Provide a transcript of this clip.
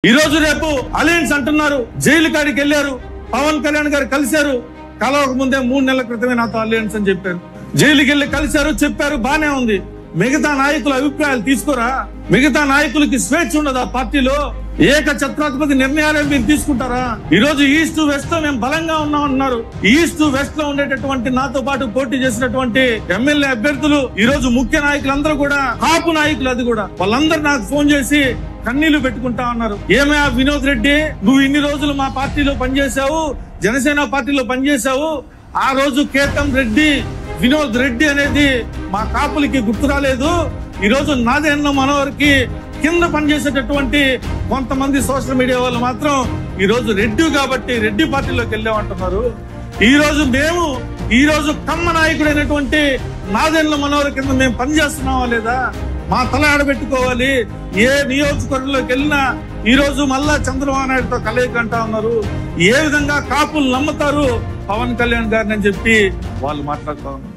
ఈ రోజు రేపు అలయన్స్ అంటున్నారు. జైలు కాడికి వెళ్లారు. పవన్ కళ్యాణ్ గారు కలిశారు. కలవక ముందే 3 నెలల క్రితమే నాతో అలయన్స్ అని చెప్పారు. జైలుకి వెళ్లి కలిశారు, చెప్పారు, బానే ఉంది. మిగతా నాయకుల అభిప్రాయాలు తీసుకోరా? మిగతా నాయకులకి స్వేచ్ఛ ఉండదా పార్టీలో? ఏక ఛత్రాధిపతి నిర్ణయాలే మీరు తీసుకుంటారా? ఈ రోజు ఈస్ట్ వెస్ట్ లో మేము బలంగా ఉన్నామన్నారు. ఈస్ట్ వెస్ట్ లో ఉండేటటువంటి నాతో పాటు పోటీ చేసినటువంటి ఎమ్మెల్యే అభ్యర్థులు ఈ రోజు ముఖ్య నాయకులందరూ కూడా కాపు నాయకులు. అది కూడా వాళ్ళందరూ నాకు ఫోన్ చేసి కన్నీళ్లు పెట్టుకుంటా ఉన్నారు. ఏమయ్యా వినోద్ రెడ్డి, నువ్వు ఇన్ని రోజులు మా పార్టీలో పనిచేశావు, జనసేన పార్టీలో పనిచేశావు. ఆ రోజు కేతం రెడ్డి, వినోద్ రెడ్డి అనేది మా కాపులకి గుర్తు రాలేదు. ఈ రోజు నాదెన్న మనోహర్కి కింద పనిచేసేటటువంటి కొంతమంది సోషల్ మీడియా వాళ్ళు మాత్రం ఈ రోజు రెడ్డి కాబట్టి రెడ్డి పార్టీలోకి వెళ్ళామంటున్నారు. ఈ రోజు కమ్మ నాయకుడైనటువంటి నాదెన్న మనోహర్ కింద మేము పనిచేస్తున్నావా లేదా? మా తల ఆడబెట్టుకోవాలి. ఏ నియోజకవర్గంలోకి వెళ్ళినా ఈ రోజు మళ్ళా చంద్రబాబు నాయుడుతో కలయిక అంటా ఉన్నారు. ఏ విధంగా కాపులు నమ్ముతారు పవన్ కళ్యాణ్ గారిని అని చెప్పి వాళ్ళు మాట్లాడుతా ఉన్నారు.